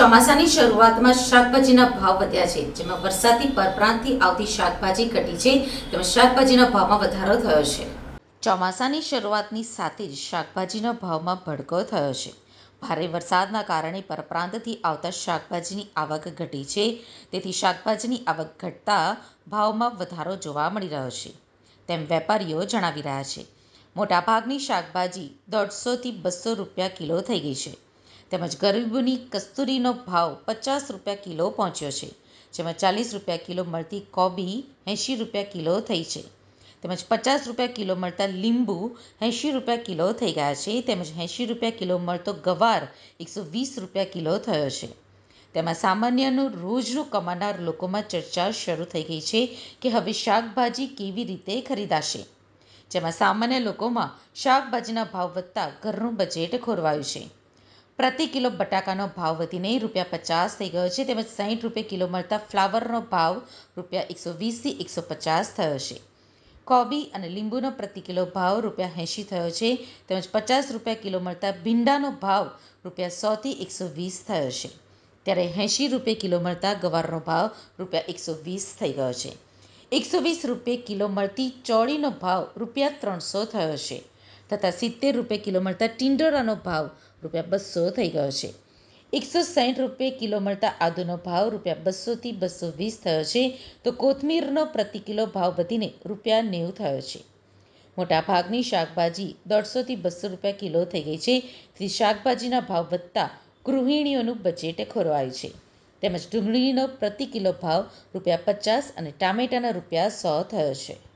ચોમાસાની શરૂઆતમાં શાકભાજીના ભાવ વધ્યા છે, જેમાં વરસાદથી પરપ્રાંતથી આવતી શાકભાજી ઘટી છે, તેમજ શાકભાજીના ભાવમાં વધારો થયો છે. ચોમાસાની શરૂઆતની સાથે જ શાકભાજીના ભાવમાં ભડકો થયો છે. ભારે વરસાદના કારણે પરપ્રાંતથી આવતા શાકભાજીની આવક ઘટી છે, તેથી શાકભાજીની આવક ઘટતા ભાવમાં વધારો જોવા મળી રહ્યો છે, તેમ વેપારીઓ જણાવી રહ્યા છે. મોટાભાગની શાકભાજી 150 થી 200 રૂપિયા કિલો થઈ ગઈ છે. તેમજ ગરીબોની કસ્તુરીનો ભાવ 50 રૂપિયા કિલો પહોંચ્યો છે, જેમાં 40 રૂપિયા કિલો મળતી કોબી 80 રૂપિયા કિલો થઈ છે. તેમજ 50 રૂપિયા કિલો મળતા લીંબુ 80 રૂપિયા કિલો થઈ ગયા છે. તેમજ 80 રૂપિયા કિલો મળતો ગવાર 120 રૂપિયા કિલો થયો છે. તેમાં સામાન્યનું રોજનું કમાનાર લોકોમાં ચર્ચા શરૂ થઈ ગઈ છે કે હવે શાકભાજી કેવી રીતે ખરીદાશે, જેમાં સામાન્ય લોકોમાં શાકભાજીના ભાવ વધતા ઘરનું બજેટ ખોરવાયું છે. પ્રતિ કિલો બટાકાનો ભાવ વધીને ₹50 થઈ ગયો છે. તેમજ 60 રૂપિયા કિલો મળતા ફ્લાવરનો ભાવ ₹120 થી 150 થયો છે. કોબી અને લીંબુનો પ્રતિ કિલો ભાવ ₹80 થયો છે. તેમજ 50 રૂપિયા કિલો મળતા ભીંડાનો ભાવ ₹100 થી 120 થયો છે. ત્યારે 80 રૂપિયા કિલો મળતા ગવારનો ભાવ ₹120 થઈ ગયો છે. 120 રૂપિયા કિલો મળતી ચોળીનો ભાવ ₹300 થયો છે, તથા 70 રૂપિયા કિલો મળતા ટિંડોરાનો ભાવ ₹200 થઈ ગયો છે. 160 રૂપિયા કિલો મળતા આદુનો ભાવ ₹200 થી 220 થયો છે, તો કોથમીરનો પ્રતિ કિલો ભાવ વધીને ₹90 થયો છે. મોટાભાગની શાકભાજી 150 થી 200 રૂપિયા કિલો થઈ ગઈ છે, તેથી શાકભાજીના ભાવ વધતા ગૃહિણીઓનું બજેટ ખોરવાયું છે. તેમજ ડુંગળીનો પ્રતિ કિલો ભાવ ₹50 અને ટામેટાના ₹100 થયો છે.